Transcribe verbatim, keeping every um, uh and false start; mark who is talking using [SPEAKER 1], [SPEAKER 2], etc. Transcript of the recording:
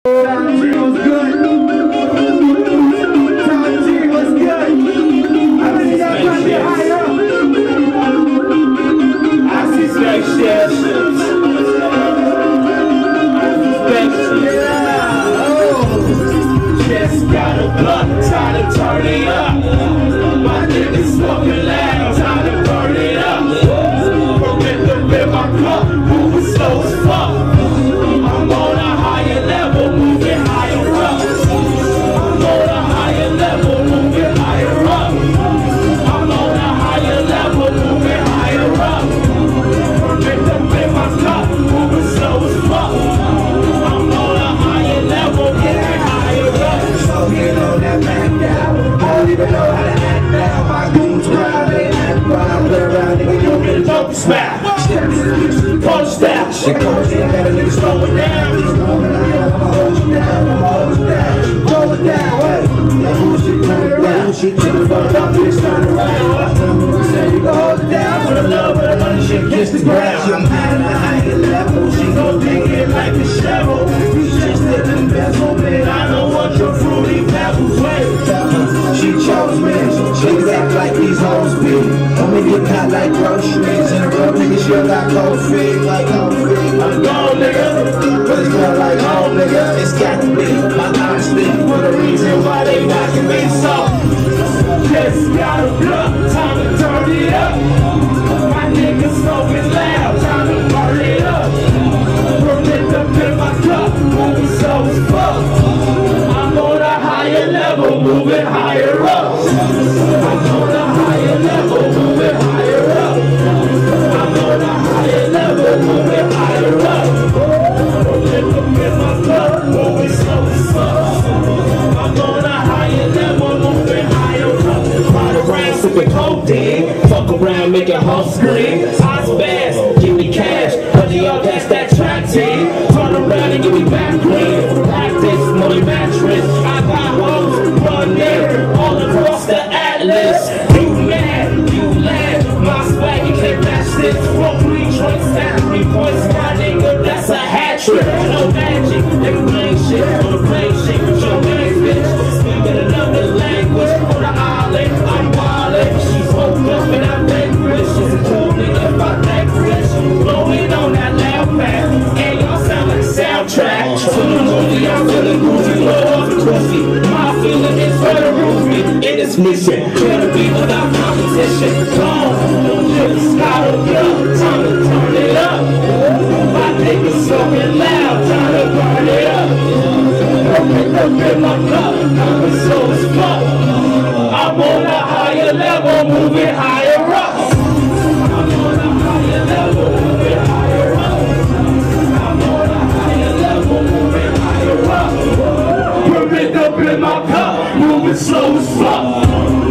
[SPEAKER 1] She comes in, got a nigga slow it down. I'ma hold you down, I'ma hold you down. Roll it down, hey. That bullshit turn around. She take the fuck up, bitch, turn around. I said you can hold it down for the love of the money, shit kiss the ground. I'm high on a higher level. She gon' dig it like a shovel. You just live in bezel, man. I know what your fruity pebbles weigh. She chose me. She act like these hoes be. I'ma get caught like groceries. And a real nigga sure got cold feet, like cold feet. I'm gone, nigga, but it's not like home, nigga. It's got to be my honesty for the reason why they knocking me so. Just got a blunt, time to turn it up. My niggas smoking loud, time to burn it up. Permit up in my cup, moving slow as fuck. I'm on a higher level, moving higher up. I'm on a higher level, moving higher up. I'm on a higher level, moving higher up. Permit up in my cup, moving slow as fuck. I'm on a higher level, moving higher up. Ride around sipping codeine, fuck around making whole screen. Eyes fast, give me cash, but y'all that's that track team. Turn around and give me back green. Practice, money mattress. I got hoes, run there, all across the atlas. You mad, you laugh, my swag, you can't match this. Roll three joints, stack three points, my nigga, that's a hat trick. No magic, nigga playing shit, on the plane shit with your man, bitch. Speaking another language, on the island, I'm wildin'. She's woke up and I'm dangerous. She's a cool nigga if I think rich. Blowing on that loud path, and y'all sound like a soundtrack. So the movie, I'm feeling groovy, blow off the pussy. My feeling is for the roofie, in this mission. Better be without competition. Come on, just got a blow, time to turn it up. My niggas smoking loud, time to burn it up. Open up in my cup, I'm slow as fuck. I'm on a higher level, moving higher up. I'm on a higher level, moving higher up. I'm on a higher level, moving higher up. Permit up in my cup, moving slow as fuck.